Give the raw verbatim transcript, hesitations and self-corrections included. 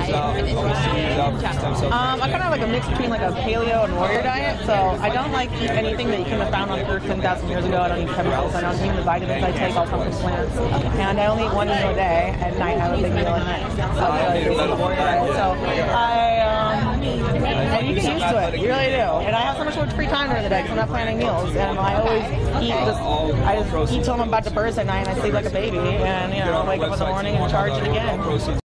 diet and interested in in general? Um, I kind of like a mix between like a paleo and warrior diet. So I don't like eat anything that you couldn't have found on Earth ten thousand years ago. I don't eat chemicals. I don't eat the vitamins I take all come from plants. And I only eat one meal a day. At night, I have a big meal at night. So I feel like it's a warrior diet. So I, um, and you get used to it. You really do. And I have so much more free time during the day because I'm not planning meals. And I always eat just, I just eat till I'm about to burst at night and I sleep like a baby. And, you know, I wake up in the morning and charge it again.